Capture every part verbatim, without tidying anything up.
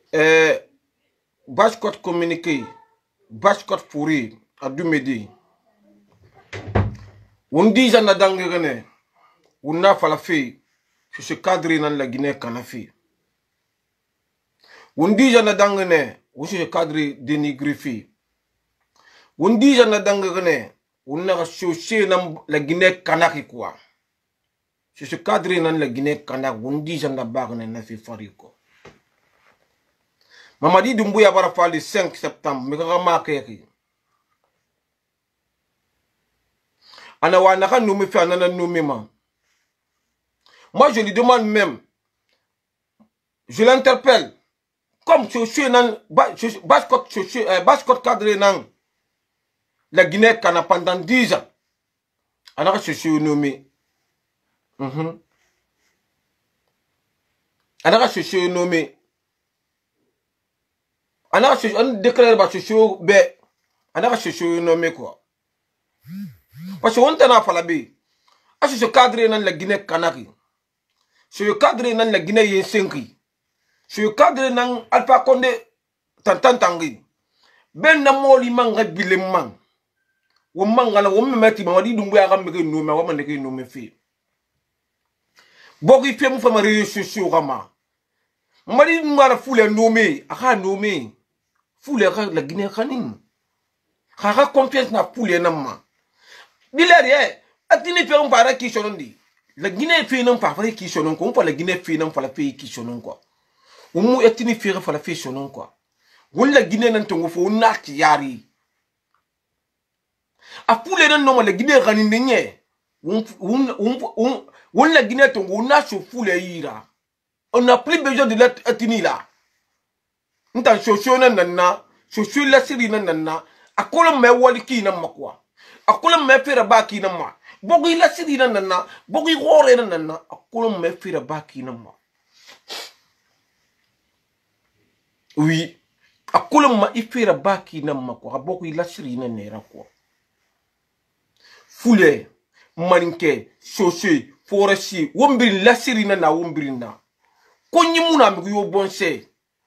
Euh, Bashkot communiqué, Bashkot pourri, à Dumedi. On dit j'en a d'angéré, on a falafé, je suis cadré dans la Guinée Canafi. On dit j'en a d'angéré, je suis cadré dénigré. On dit j'en a d'angéré, on a cherché dans la Guinée Canaki quoi. Je suis cadré dans la Guinée Canaki, on dit j'en a barré dans la Fariko. Mamadi Doumbouya va faire le cinq septembre, mais remarquez. Anawanaka nous me fait un nommement. Moi je lui demande même, je l'interpelle, comme je suis dans Bashkot cadre dans la Guinée Cana pendant dix ans. Alors je suis nommé. Alors je suis nommé. Alors je déclare que je suis bé. Alors je suis nommé quoi. Parce que on t'a fait la bé. Je suis cadre dans la Guinée Canari. Je suis cadre dans la Guinée Yensenki. Je suis cadre dans Alpha Condé Tantantangi. Ben na moli manga bilemman. Wo manga na wo memeti Mamadi Doumbouya ga meke no me wo mandeke no me fi. Bogi fi mu fama réseaux sociaux kama. Mamadi Doumbouya foule nommé, aka nommé. Foule la Guinée kanin. Kaka confiance na foule na ma. Dilaire atini pe on para ki sonondi. La Guinée fi non pa fa ki sonon ko, on pa la Guinée fi non fa la fi ki sonon ko. Ou mu etini fi fa la fi sonon ko. Won la Guinée nan tongo fo na ki yari. A poule nan no la Guinée kanin nenye. Won won won la Guinée tongo na so foule ira. On n'a plus besoin de l'être etini là. Ntan socio nan nanna, socio la siri nan nanna, akola me wali ki nan makwa. Akola me fera ba ki nan ma. Bogi la siri nan nanna, bogi gore nan nanna, akola me fera ba ki nan ma. Oui. Akola ma ifera ba ki nan makwa, bogi la siri nan nera kwa. Foule, maninke, socio, forestier, wombiri la siri nan na wombiri na. Konyi muna mi yo bonse.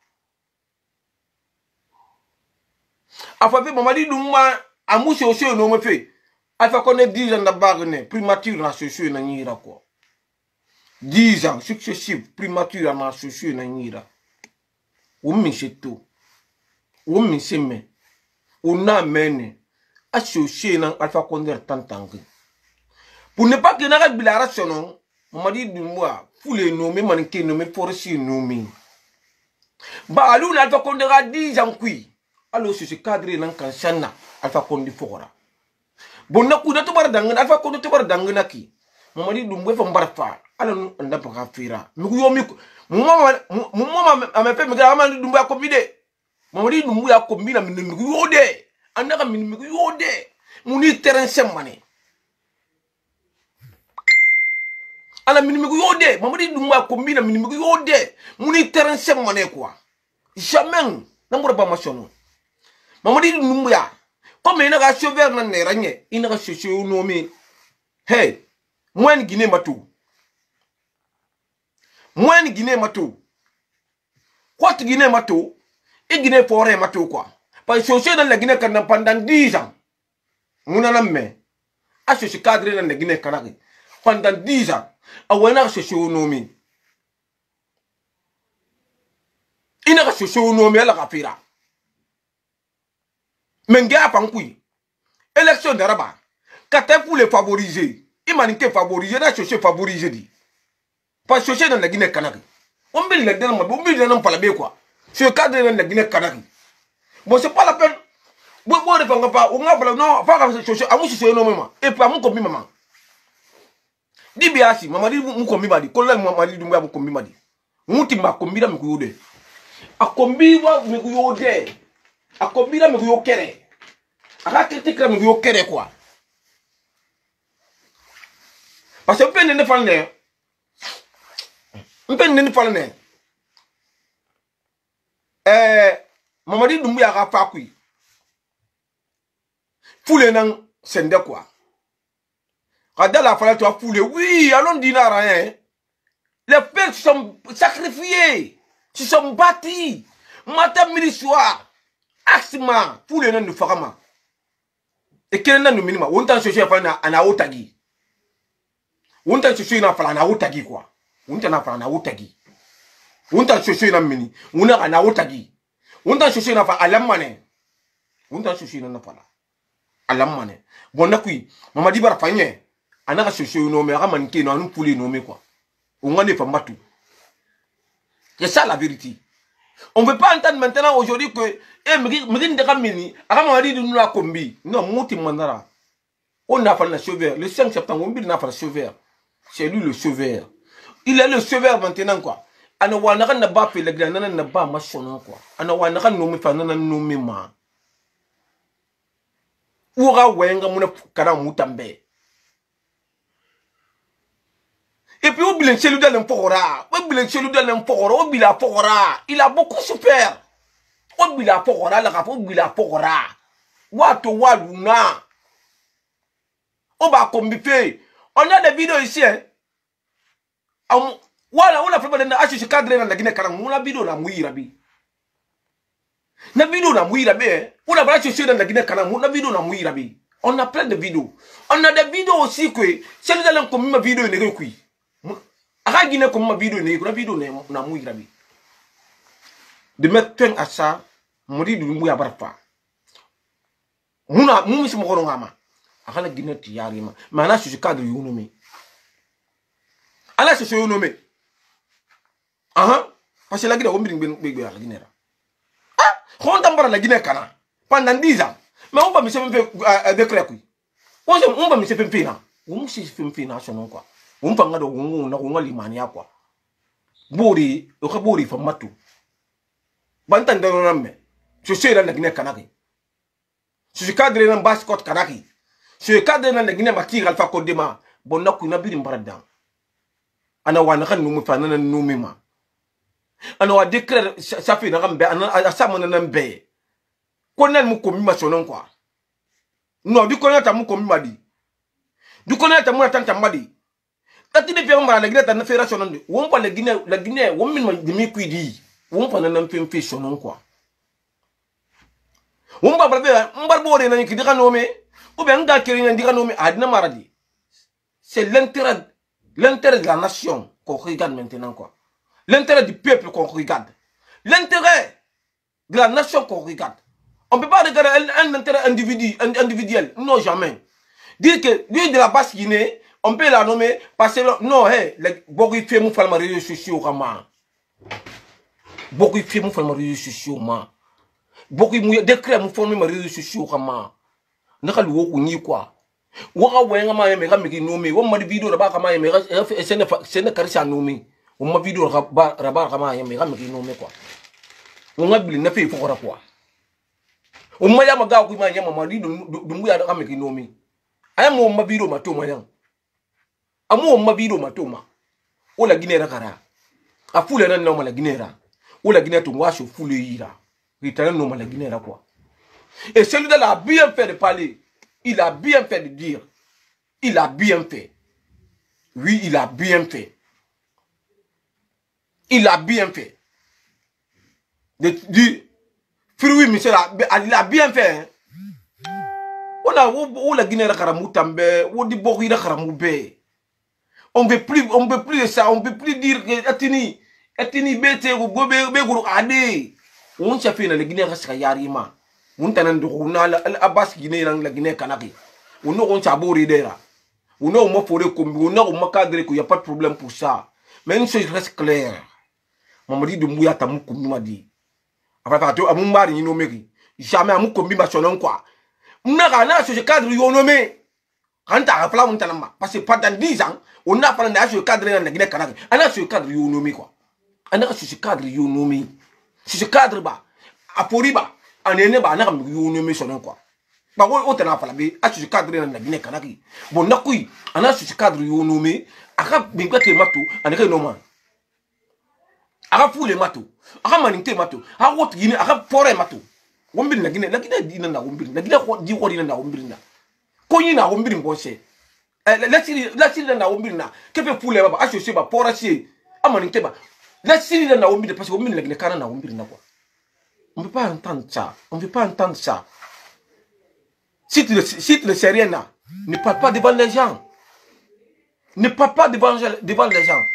Afafe Mamadi Doumbouya amu socio no me fait. Alpha Condé dix ans de barne, primature na socio na nyira quoi. dix ans successifs, primature na socio na nyira. Omi cheto. Omi seme. Ona mene. Associé na Alpha Condé tantangi. Pour ne pas que na bilara sonon, Mamadi Doumbouya foule nommé manike nommé forestier nommé. Ba alou na Alpha Condé ga dix ans kui. Alors je suis cadré dans Kansana, Alpha Condé Fora. Bon, na kuda to bar dangan, Alpha Condé to bar dangan ki. Mamadi Doumbouya fa mbarfa. Alors on n'a pas faire. Mu yo mi mu mama mu mama ame pe mi ga Mamadi Doumbouya ko bide. Mamadi Doumbouya ko bina mi mi yo de. Andaka mi mi yo de. Mu ni terrain semane. Ala mi mi yo de. Mamadi Doumbouya ko bina mi mi yo de. Mu ni terrain semane quoi. Jamais na mura ba masono. Mamadi Doumbouya, comme il n'a pas sauvé nan neranye, il n'a pas cherché au nommé. Hey, moi ni Guinée matou. Moi ni Guinée matou. Quoi tu Guinée matou? Et Guinée forêt matou quoi? Parce que chercher dans la Guinée pendant dix ans. Mon ami, a cherché cadre dans la Guinée Canari pendant dix ans. A ouana cherché au nommé. Il n'a pas cherché au nommé à la rapira. Menga pankui. Élection d'Araba. Quand pour les favoriser. Il m'a dit que favoriser, n'a cherché favoriser dit. Pas chercher dans la Guinée Canari. On peut le dire, on peut le dire, pas la bé quoi. C'est le cadre dans la Guinée Canari. Bon, c'est pas la peine. Bon, bon, ne fanga pas. On a pas non, pas chercher. À moi, c'est un homme. Et pas mon commis maman. Dis bien si, maman dit, mon commis m'a dit. Colonel Mamadi Doumbouya, mon commis m'a dit. Mon petit m'a commis là, me couillode. A commis, me couillode. A combina me yo kere. A critique me yo kere quoi. Parce que peine ne falne. Peine ne falne. Eh Mamadi Doumbouya ga fa kui. Foule nan sende quoi. Kada la fallait toi foule. Oui, allons dinar rien. Les pères sont sacrifiés. Ils sont bâtis. matin midi soir axima pour les nan fakama et quel nan minima on t'a cherché fa na ana otagi on t'a cherché na fa na otagi quoi on t'a na fa na otagi on t'a cherché na mini on a na otagi on t'a cherché na fa alamane on t'a cherché na fa alamane bon na kui mama di bara fanye ana ka cherché no me aga manke no anu poulet no me quoi on a ne fa matu. C'est ça la vérité. On ne veut pas entendre maintenant aujourd'hui que eh Miguel de Kamini, Aramari de nous la combi. Non, Mouti Mandara. On a fait le cheveur. Le cinq septembre, on a fait le cheveur. C'est lui le cheveur. Il est le cheveur maintenant quoi. Ana wanaka na ba pe le granana na ba machonon quoi. Ana wanaka no me fa nana no me ma. Ura wenga muna kara mutambe. Et puis, au bilan, c'est lui de l'emporora. Au bilan, c'est lui de l'emporora. Au bilan, il a beaucoup souffert. Au bilan, au bilan, Wato waluna. On va combiper. On a des vidéos ici. Hein. Voilà, on a fait des H C cadre dans la Guinée. On a vidéo dans Mouira bi. La vidéo dans Mouira bi. On a fait dans la Guinée. On a vidéo dans Mouira bi. On a plein de vidéos. On a des vidéos aussi que c'est lui de l'emporora vidéo négociée. Aga Guinée comme ma vidéo ne, vidéo ne na mouira bi. De mettre fin à ça, mori du mouya barfa. Muna mumi se mokoro ngama. Aga la Guinée ti yarima. Mais ana ce cadre yonomé. Ala ce yonomé. Ah parce que la Guinée on bring big la Guinée. Ah, on tambara la Guinée kana pendant dix ans. Mais on va me faire décret kui. On on va me faire pena. On me fait pena son quoi. On panga do wongo na wongo limania quoi. Bori, o ka bori fa matu. Bantan de namme. Je suis dans la Guinée Kanaki. Je suis cadre dans Bascot Kanaki. Je suis cadre dans la Guinée Bakir Alpha Kodema. Bon na ku na birim baradan. Ana wana kan numu fa nana numima. Ana wa décret ça fait na rambe ana sa mona nambe. Konel mu komima sonon quoi. Non, du konata mu komima di. Du konata mu tanta madi. Tati de père la Guinée ta na fédération non on pas la Guinée la Guinée on min ma demi kuidi on pas na pem fe sonon quoi on ba brabe on ba bore na ki dika nomé ou bien nga kiri na dika nomé adina maradi c'est l'intérêt l'intérêt de la nation qu'on regarde maintenant quoi l'intérêt du peuple qu'on regarde l'intérêt de la nation qu'on regarde on peut pas regarder un, un intérêt individu un, individuel non jamais dire que lui de la basse Guinée on peut la nommer parce que non, hey, beaucoup de filles font les réseaux sociaux, comment? Beaucoup de filles font les réseaux sociaux, comment? Beaucoup de décrets font les réseaux sociaux, comment? N'a pas le ou ni quoi? Ou à ouais, on m'a aimé nommer, on m'a dit vidéo là-bas, comment aimé, c'est ne c'est ne carré à nommer. On m'a vidéo là-bas, là-bas, comment aimé, comment nommer quoi? On m'a dit ne fait pour quoi? On m'a dit à ma gars, qui m'a dit, m'a dit de de mouiller à comment nommer. Aïe, mon m'a vidéo, ma tout moyen. Amu ma bido matoma o la Guinée rakara a fule nan no la Guinée ra o la Guinée to washo fule ira ritana no la Guinée ra quoi et celui-là a bien fait de parler, il a bien fait de dire, il a bien fait, oui il a bien fait, il a bien fait de dire fruit monsieur il a bien fait hein? On a o la Guinée rakara mutambe o di bokki rakara mube. On ne veut plus, on veut plus de ça, on ne peut plus dire que Atini, Atini bete ou gobe beguru ade. On s'est fait dans la Guinée reste yarima. On t'a nan on a l'Abbas Guinée dans la Guinée Kanaki. On a on s'abori d'era. On a on m'a foré comme on a on m'a cadré qu'il y a pas de problème pour ça. Mais une chose reste claire. Maman dit de mouya tamu comme m'a dit. Après tu as mon mari nommé. Jamais amu comme ma sonon quoi. On a gagné ce cadre yo nommé. Quand t'as rappelé mon talent parce que pendant dix ans on a parlé de ce cadre dans la Guinée Kanaki. On a ce cadre yo nommé quoi. On a ce cadre yo nommé. Ce cadre ba a poriba on est né ba na yo nommé sonon quoi. Ba o tena parlé à ce cadre dans la Guinée Kanaki. Bon na kui on a ce cadre yo nommé aka bingwa ke mato on est normal. Aka foule mato aka maninte mato aka wot Guinée aka pore mato. Wombiri na Guinée la Guinée di na wombiri na Guinée di wori na wombiri na. Konyi na wombiri mbonse la siri la siri na wombiri na kefe fule baba associé ba porasier amaninte ba la siri na wombiri parce que wombiri la Guinée kana na wombiri na quoi pas entendre ça. On ne veut pas entendre ça. Si tu, le, si tu ne sais rien là, ne parle pas devant les gens. Ne parle pas devant, devant les gens.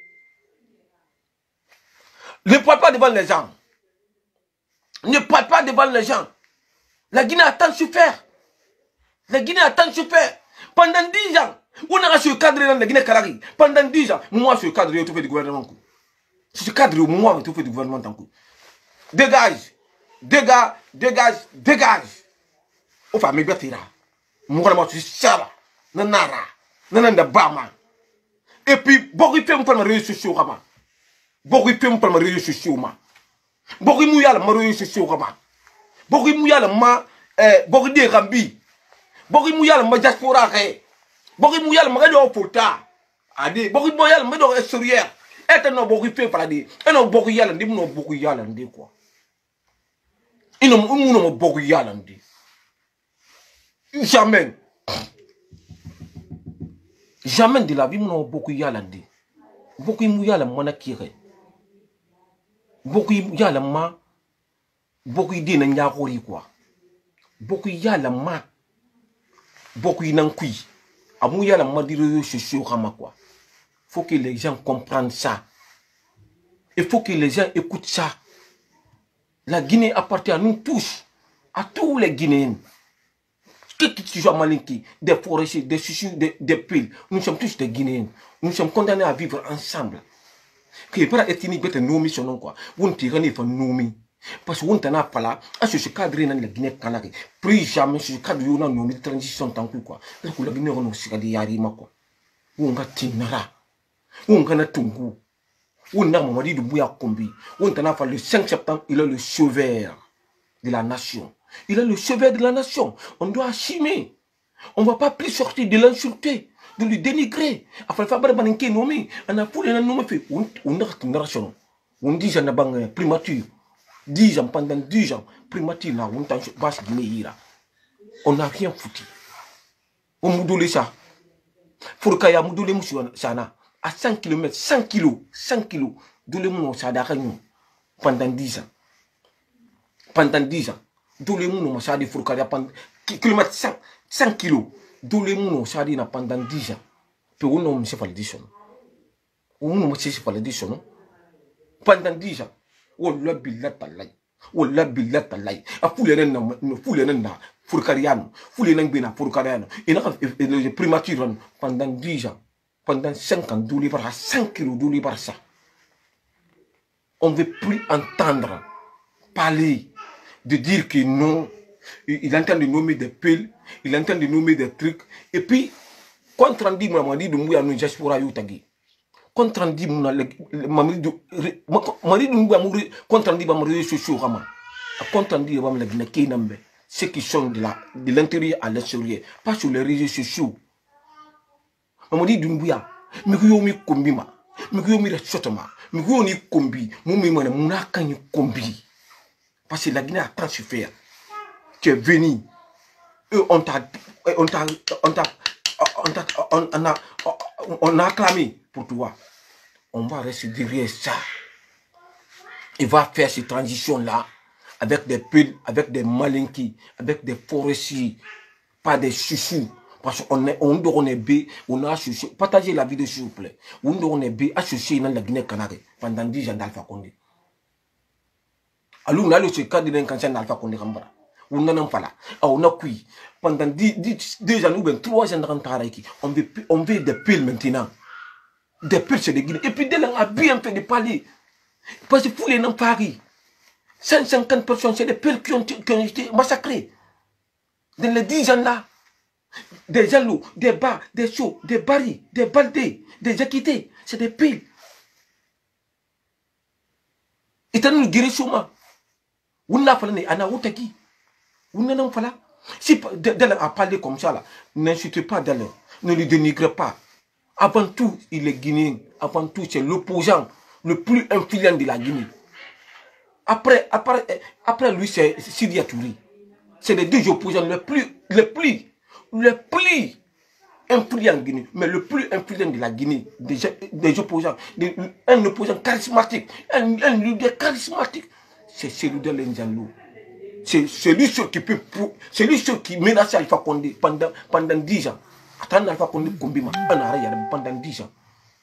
Ne parle pas devant les gens. Ne parle pas devant les gens. La Guinée a tant souffert. La Guinée a tant souffert. Pendant dix ans, on a ce cadre dans la Guinée-Conakry. Pendant dix ans, moi, ce cadre, je fait du gouvernement. Ce cadre, moi, je fait du gouvernement. Dégage. Dégage. Dégage. Dégage. Enfin, mais bien, moi, je suis ça. Nanara. Nananda Bama. Et puis, beaucoup de femmes pour me réussir sur Rama. Beaucoup de femmes pour me réussir sur Rama. Beaucoup de mouilles me réussir sur Rama. Beaucoup de mouilles ma. Beaucoup de Rambi. Beaucoup de mouilles ma diaspora. Beaucoup de mouilles ma radio pota. Adi. Beaucoup de mouilles ma radio extérieur. Et non, beaucoup de femmes pour dire. Et non, beaucoup de yalandi. Non, beaucoup de yalandi quoi. Et non, non, beaucoup de yalandi. Jamais. Jamais de la vie, nous avons beaucoup de yalandi. Beaucoup de yalam manakire. Beaucoup de yalam beaucoup de yalandi quoi. Beaucoup de yalam beaucoup de nankui. Amu yalam ma dire je suis au rama quoi. Faut que les gens comprennent ça. Il faut que les gens écoutent ça. La Guinée appartient à nous tous, à tous les Guinéens. Que tu sois malinki, des forestiers, des chuchus, des, des piles, nous sommes tous des Guinéens. Nous sommes condamnés à vivre ensemble. Que pas ethnique bête nomi son nom quoi. Vous ne tirez pas nomi. Parce que vous n'en avez pas là. À ce cadre dans la Guinée-Conakry. Plus jamais ce cadre où on a nommé transition tant que quoi. Parce que la Guinée on a aussi des yarima quoi. Où on a tinara. Où on a tungu. Où on a Mamadi de Bouya Kombi. Où on a fait le cinq septembre, il est le sauveur de la nation. Il est le sauveur de la nation. On doit assumer. On ne va pas plus sortir de l'insulter, de lui dénigrer. Après, il faut faire des nommés. On a foulé un nom fait. On a une nation. On dit que on a primature. dix ans, pendant dix ans, primature, on n'a rien foutu. On m'a donné ça. Fourkaya m'a donné ça. À cinq kilomètres, cinq kilos, cinq kilos, donné ça pendant dix ans. Pendant dix ans. Tous les gens ont dit Fourkaya pendant kilomètres cinq kilos. Tous les gens ont dit pendant dix ans. Puis on a fait l'édition. On a fait l'édition. Pendant dix ans. On l'a billet à l'ail. On l'a billet à l'ail. A foulé un foulé un Fourkariano. Foulé un bina Fourkariano. Et le primature pendant dix ans. Pendant cinq ans, douze par cinq kilos, douze par ça. On ne veut plus entendre parler de dire que non. Il entend de nommer des piles, il entend de nommer des trucs. Et puis, quand on dit, moi, dit de mouiller à nous, j'espère yutagi. Quand on dit, moi, mari de mouiller, quand on dit, moi, je suis sur Rama. Quand on dit, moi, la Guinée, ceux qui sont de l'intérieur à l'extérieur, pas sur les réseaux sociaux. On dit d'une bouilla, mais que yomi kombima, mais que yomi rechotama, mais que yomi kombi, moumi mona mounakani kombi. Parce que la Guinée a tant souffert. Tu es venu, eux on t'a, on t'a, on t'a, on t'a, on a, on a acclamé pour toi. On va rester derrière ça. Il va faire cette transition-là avec des pulls, avec des malinquis, avec des forestiers, pas des chouchous. Parce qu'on est, on doit on est B, on a associé. Partagez la vidéo s'il vous plaît. On doit on est B, associé dans la Guinée-Conakry pendant dix ans d'Alpha Condé. Alors on a le cadre d'un cancer d'Alpha Condé Rambara. On en a pas là. On a qui pendant dix ans ou bien trois ans de on veut, on veut des piles maintenant. Des piles c'est des Guinéens. Et puis dès là on a bien fait de parler. Parce que pour les noms Paris, cent cinquante personnes, c'est des piles qui ont, qui ont été massacrées. Dans les dix ans là. Des jaloux, des bas, des chauds, des barils, des baldés, des équités, c'est des piles. Et t'as nous guérir sur moi. On n'a pas l'année, on a où t'as qui? On n'a pas là. Si Dele a parlé comme ça là, n'insultez pas Dele, ne lui dénigrez pas. Avant tout, il est guinéen. Avant tout, c'est l'opposant le plus influent de la Guinée. Après, après, après lui, c'est Sidi Atouri. C'est les deux opposants les plus, les plus. Le plus influent en Guinée, mais le plus influent de la Guinée, des, des opposants, des, un opposant charismatique, un, un leader charismatique, c'est celui de l'Injalo. C'est celui qui peut, celui qui menace Alpha Condé pendant, pendant dix ans. Attends, Alpha Condé Kombima, on a rien pendant dix ans.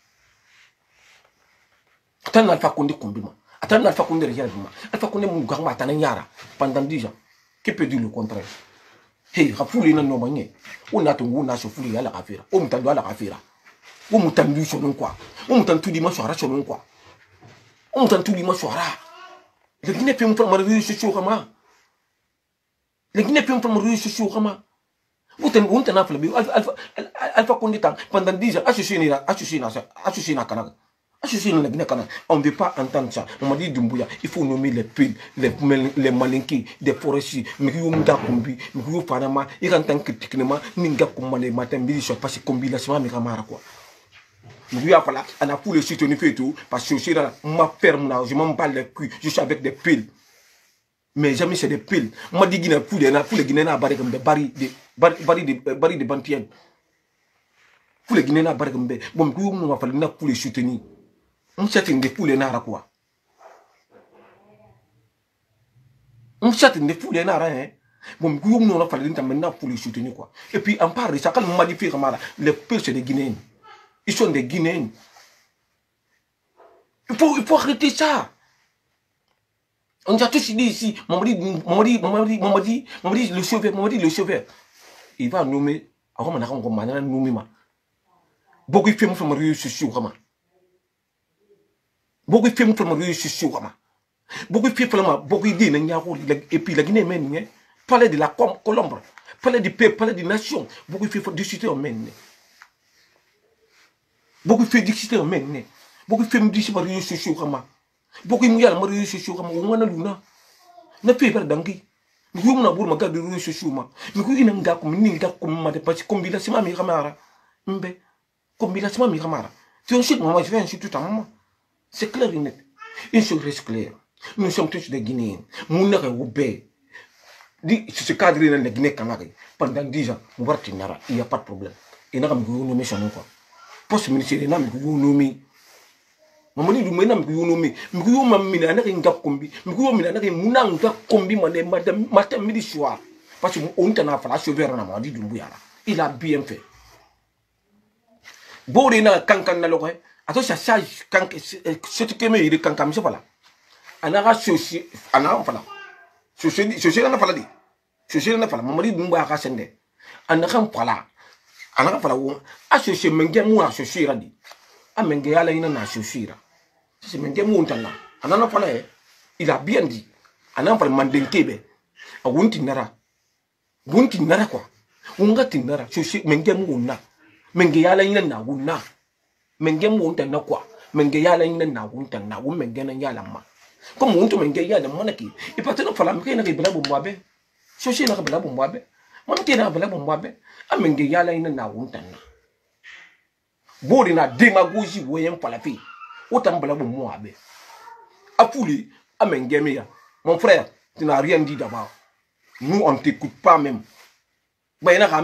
Attends, Alpha Condé Kombima. Attends, Alpha Condé Réellement. Alpha Condé Mougama, attends, Yara, pendant dix ans. Qui peut dire le contraire? Hey, Rafouli n'a pas de on a ton goût, on a soufflé à la rafira. On t'a à la rafira. On m'a tendu sur quoi? On t'a tout dimanche soir sur quoi? On t'a tout dimanche soir. Le Guinée peut me faire marier sur Rama. Le Guinée peut me faire marier sur Rama. Vous t'en avez fait Alpha Condé pendant dix ans. Associé à associé à associé à Canada. Associé à la Guinée Canada. On ne veut pas entendre ça. On m'a dit Dumbuya, il faut nommer les piles, les, les malinqués, des forestiers. Mais il y a un gars combi, mais il y a un panama, il y a un temps critiquement, il y a un gars comme les matins, mais il y a pas de combinaison, mais il y a quoi. Il y a pas on a pour le soutenir et tout, parce que je suis dans ma ferme là, je m'en bats les culs, je suis avec des piles. Mais jamais c'est des piles. Moi, je dis que pour les Guinéens, barré comme des barils de bantiennes. Pour les Guinéens, barré comme des. Bon, on va falloir pour les soutenir. On s'attend des poules nara quoi. On s'attend des poules nara, hein. Bon, on va falloir maintenant pour les soutenir quoi. Et puis, en part de ça, quand on m'a dit que les piles, c'est des Guinéens. Ils sont des Guinéens. Il faut, il faut arrêter ça. On a tous dit ici, mon mari, mon mari, mon mari, mon mari, mon mari, le chauffeur, mon mari, le chauffeur. Il va nommer, avant on a un nommer ma. Beaucoup de femmes font marier sur Rama. Beaucoup de femmes font marier sur Rama. Beaucoup de femmes font beaucoup de gens, et puis la Guinée mène, parler de la Colombe, parler du peuple, parler des nations. Beaucoup de femmes font discuter en mène. Beaucoup de femmes discuter en mène. Beaucoup de femmes discuter marier sur Rama. Beaucoup de gens mariés sur Rama, on a luna. Ne fait pas d'anguille. Nous avons un peu de sur Shuma. Nous avons un gars comme Ninga comme Madepach, comme Bilasima Miramara. Mbe, comme Bilasima Miramara. Tu en sais, moi, je viens sur tout un moment. C'est clair et net. Une chose reste claire. Nous sommes tous des Guinéens. Nous n'avons pas obéi. Ce cadre dans la Guinée-Canari, pendant dix ans, il n'y a pas de problème. Il n'y a pas de problème. Il n'y a pas de problème. Poste ministériel, il n'y a pas de problème. Mamani du mena mkuyo nomi mkuyo mamina na kinga kombi mkuyo mina na kimuna nga kombi mane madame madame midi soir parce que on t'a fait la chauffeur na madi Dumbuya il a bien fait bori na kankan na lokho ato ça sage kan ce que me il kankan mi fala ana soci ana fala soci soci na fala di soci na fala mamadi Dumbuya ka sende ana kan fala ana fala wo associé menge mu associé radi amenge yala ina na associé ra c'est même des montants là. Anana fala il a bien dit. Anana fala mandenkebe. A wunti nara. Wunti nara quoi. Wunga tinara. Choshi menge muna. Menge yala ina na wuna. Menge monta na quoi. Menge yala ina na wunta na wun menge na yala ma. Comme wunto menge yala monaki. Et pas tellement fala menge na ribela bombabe. Choshi na ribela bombabe. Monaki na ribela bombabe. A menge yala ina na wunta na. Bori na demagogie woyen fala fi. Autant de moi. A Pouli, à Mengemia. Mon frère, tu n'as rien dit d'abord. Nous, on ne t'écoute pas même. Tu n'as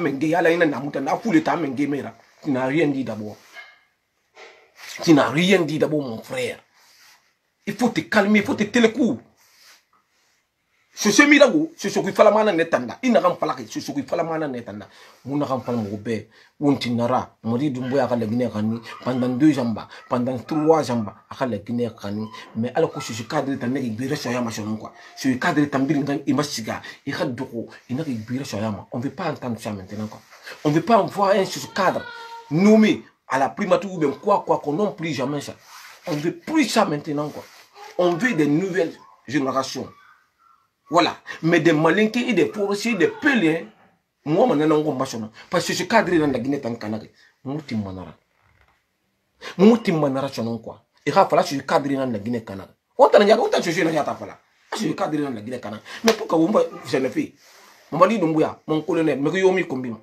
rien dit d'abord. Tu n'as rien dit d'abord, mon frère. Il faut te calmer, il faut te télécouper. Ce ce mirago, ce ce qui fait la main netanda. Il n'a pas la ce ce qui fait la main netanda. Vous n'avez pas le mobile. Vous n'tinara. Mori Dumbuya a la Guinée Rani pendant deux jambes, pendant trois jambes à la Guinée Rani. Mais alors que ce cadre est un équilibre sur Yama sur quoi. Ce cadre est un bilan imasiga. Il y a deux roues. Il n'a équilibre sur Yama. On ne veut pas entendre ça maintenant quoi. On ne veut pas voir un ce cadre nommé à la primature ou bien quoi quoi qu'on n'en plus jamais ça. On ne veut plus ça maintenant quoi. On veut des nouvelles générations. Voilà. Mais des malinqués et des forestiers, des pèlerins, moi, je ne sais pas. Parce que ce cadre dans la Guinée, c'est un canard. Mouti manara. Mouti manara, c'est quoi. Il va falloir ce cadre dans la Guinée, Canada. Autant il y a autant de choses dans la Ce cadre dans la Guinée, Canada. Mais pourquoi vous me faites? Mon dit Dumbuya, mon colonel, mais yomi combima.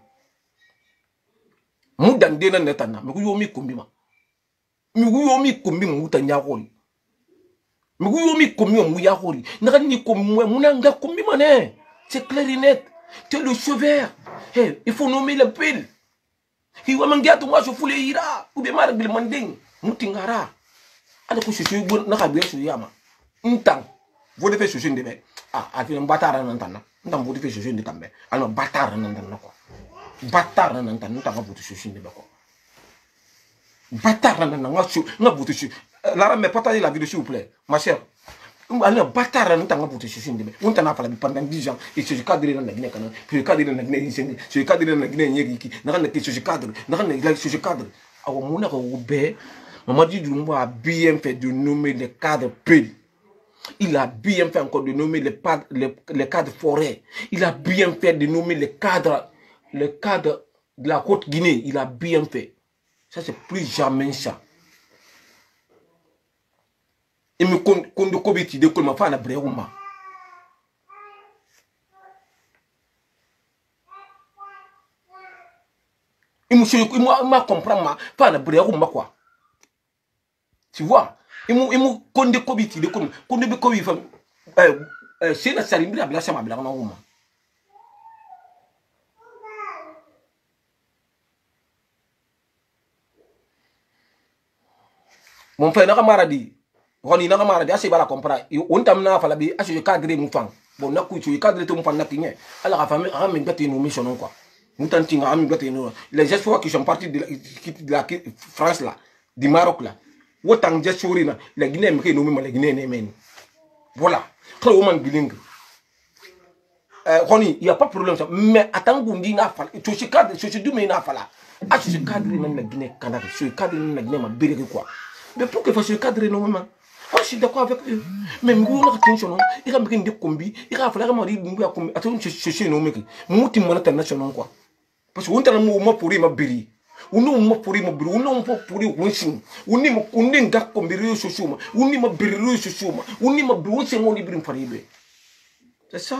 Moudan dena netana, mais yomi combima. Mais yomi combima, moutanya roli. Mouyomi komi on mouya hori. N'ani komi mounanga komi mané. C'est clair et net. Tu es le sauveur. Hey, il faut nommer le pile. Il va m'engager tout moi je fous les ira. Ou bien marbil manding. Moutingara. Alors que je suis bon n'a pas bien sur yama. Un temps. Vous devez chercher une débête. Ah, à un bâtard en entendant. Nous vous devez chercher une débête. Alors, bâtard en entendant quoi. Bâtard en entendant. Nous avons voulu chercher une débête quoi. Bâtard en entendant. Nous avons voulu chercher. Lara, mais partagez la vidéo s'il vous plaît. Ma chère. Alors, bâtard en entendant. Nous avons voulu chercher une débête. On t'en a parlé pendant dix ans. Et ce cadre dans la Guinée, puis le cadre dans la Guinée, ce cadre dans la Guinée, n'a rien que ce cadre. N'a rien que ce cadre. Alors, mon ère au bé. Maman dit du a bien fait de nommer les cadres P. Il a bien fait encore de nommer les, les, les cadres forêts. Il a bien fait de nommer les cadres, les cadres de la Haute-Guinée. Il a bien fait. Ça, c'est plus jamais ça. Il me compte de Kobiti de Kolma Fana Breouma. Il m'a compris, Fana Breouma quoi. Tu vois, il m'a compte de Kobiti de Kolma. Compte de Kobiti, c'est la salimbi la blassa ma blana Ouma. Mon frère n'a pas maradi. On n'a pas maradi. Assez bala comprendre. On t'a mené à faire la vie. Assez je cadre mon fan. Bon, n'a couché. Je cadre ton fan n'a qu'une. Alors la famille a mis gâté nos missions quoi. Nous t'entendons a mis gâté nos. Les espoirs qui sont partis de la France là, du Maroc là. Autant de souris là. La Guinée me nous même la Guinée n'aime. Voilà. Quand on m'a bilingue. Ronnie, il n'y a pas de problème ça. Mais attends qu'on dit n'a pas. Tu sais cadre, tu sais d'où mais n'a pas là. Ah, je cadre même la Guinée Canada. Je cadre même la Guinée m'a béré quoi. Mais pour que fasse le cadre normalement, moi je suis d'accord avec eux. Mais nous on a attention, il a mis des combis, il a fallu vraiment dire nous a combi. Attends, je suis nos mecs. Moi tu m'en international quoi. Parce que on t'a le mot pourri ma biri. On nous mot pourri ma biri. On nous mot pourri winching. On n'y on n'y gars comme biri sur chuma. On n'y ma biri sur chuma. On n'y ma biri c'est mon libre inférieur. C'est ça.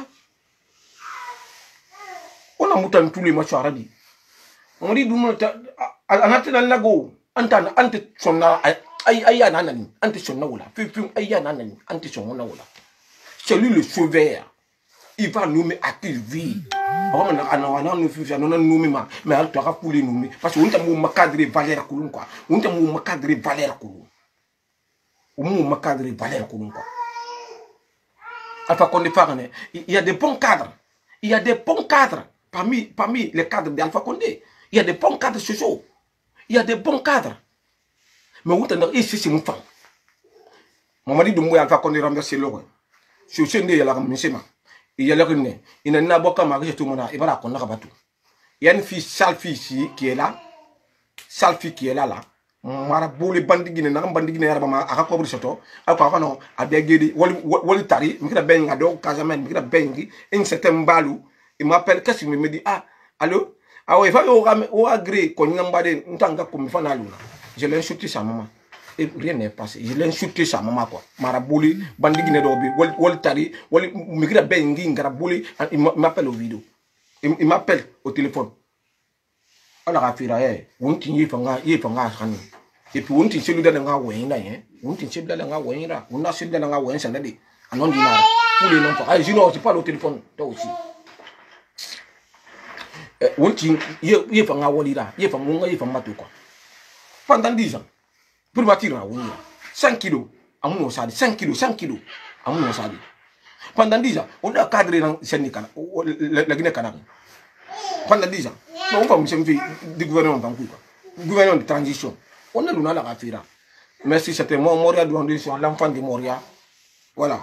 On a mouton tous les matchs arabes. On dit nous on a été dans le lago. Antana ante sonna ay ay nanani ante sonna wala fi fi ay nanani ante sonna wala c'est lui le sauveur il va nommer à qui vie on a on a nous fi on a nommé mais elle doit pour les nommer parce que on t'a mon cadre valeur kulun quoi on t'a mon cadre valeur kulun mon cadre valeur kulun quoi Alpha Condé Farane il y a des bons cadres il y a des bons cadres parmi parmi les cadres d'Alpha Condé il y a des bons cadres sociaux. Il y a des bons cadres. Mais où t'en as ici, c'est mon femme. Mon mari de moi, Alpha Condé renverser l'eau. Je suis né, il y a la remise. Il y a la remise. Il y a un avocat marié, tout le monde. Il va la connaître à tout. Il y a une fille, sale fille ici, qui est là. Sale fille qui est là, là. Marabout, les bandits guinéens, les bandits guinéens, à la cobre de château. Alors, non, à bien guérir. Wally Tari, je suis bien à dos, Casamance, je suis bien. Et un certain Balou, il m'appelle, qu'est-ce qu'il me dit? Ah, allô? Ah oui, il faut agréer qu'on n'a pas de comme je l'ai insulté sa maman. Et rien n'est passé. Je l'ai insulté sa maman quoi. Marabouli, bandit guinéen d'Obi, Wally Tari, Wally Migra Bengi, Garabouli, il m'appelle au vidéo. Il m'appelle au téléphone. Alors, à faire, on tient fanga, il fanga rani. Et puis on tient celui de l'anga ouin là, on tient celui de l'anga ouin là, on a celui de l'anga ouin, ça n'a dit. Anon dina, pour les noms. Ah, je n'ose pas au téléphone, toi aussi. On tient, il fanga Wally là, il fanga, il fanga tout quoi. Pendant dix ans, pour bâtir là, on y a cinq kilos, à mon osadi, cinq kilos, cinq kilos, à mon osadi. Pendant dix ans, on a cadré dans le Sénégal, la Guinée-Canada. Pendant dix ans, on va me faire du gouvernement banquier, gouvernement de transition. On a l'on a la rafira. Merci, c'était moi, Moria Douandé, sur l'enfant de Moria. Voilà.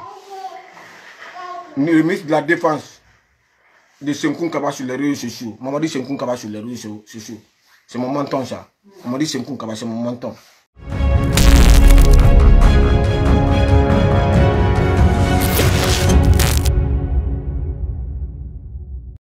Le ministre de la Défense de Senkoun Kaba sur les réseaux sociaux. Maman dit Senkoun Kaba sur les réseaux sociaux. C'est mon menton ça. On m'a dit Senkoun Kaba, c'est mon menton.